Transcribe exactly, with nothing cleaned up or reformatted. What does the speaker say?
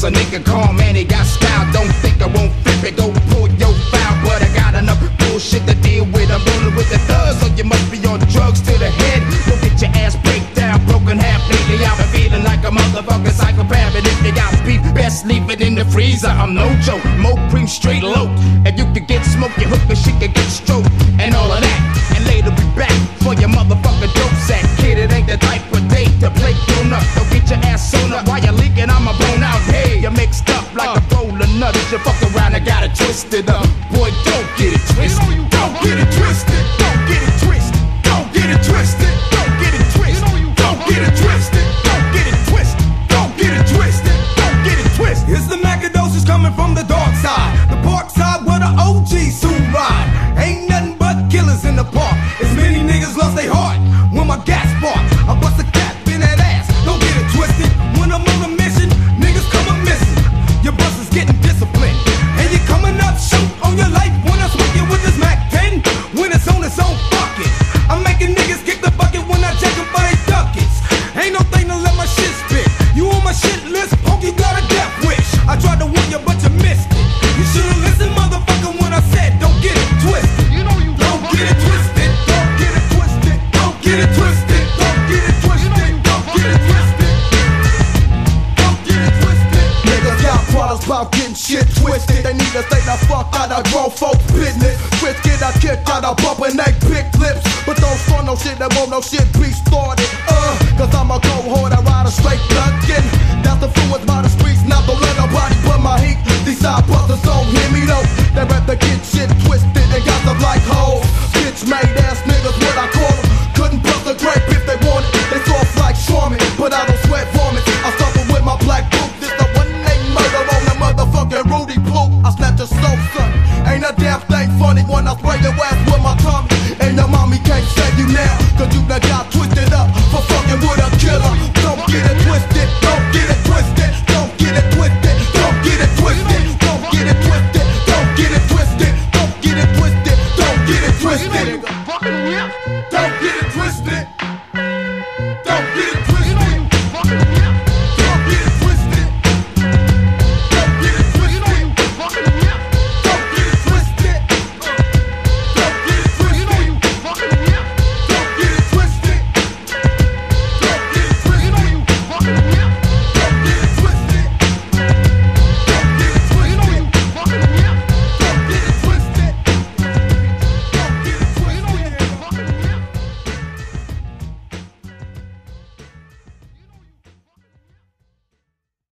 a nigga calm, man, he got style. Don't think I won't flip it, go pull your foul. But I got enough bullshit to deal with. I'm rolling with the thugs, so you must be on drugs to the head. Go get your ass break down, broken half lately. I've been feeling like a motherfucking psychopath. And if you got beef, best leave it in the freezer. I'm no joke, Mo cream straight low. If you could get smoked, your hooker, she could get stroked. And all of that, and later be back for your motherfucking dope sack. Kid, it ain't the type of day to play grown up. Don't get your ass sewn up while you're leaking, I'm a bone out. Hey, you're mixed up like a bowl of nuts. You fuck around and got it twisted up. Boy, don't get it twisted. Don't get it twisted. Don't get it twisted. Don't get it twisted. Don't get it twisted. Don't get it twisted. Don't get it twisted. Don't get it twisted. Don't get it twisted. It's the macadocious coming from the dark side, the park side where the O Gs soon ride. Ain't nothing but killers in the park. As many niggas lost their heart when my gas spark. I bust a cap in that ass. Don't get it twisted. When I'm on a mission, niggas come a missing. Your bus is getting disciplined, and you coming up shoot on your life when I'm smoking with this Mac ten. When it's on its own bucket, I'm making niggas kick the bucket when I check them for they ducats. Ain't no thing to let my shit spit. You on my shit list, punk, you got a death wish. I tried to warn you, but you missed it. You should've listened, motherfucker, when I said don't get it twisted. You know you don't get it twisted. Don't get it twisted. Don't get it twisted. Don't get it twisted. Don't get it twisted. Don't get it twisted. Niggas got problems about getting shit twisted. They need to stay the fuck out of grown folks' business. Twist get a kick out of bumping they big lips. But don't start no shit that won't no shit be started. Uh, cause I'm a go hard, I ride a straight duckin'. That's the influence by the streets, not to let nobody put my heat. These side brothers don't hear me though. They rap to get shit twisted and got them like hoes. Bitch made ass niggas, what I call them.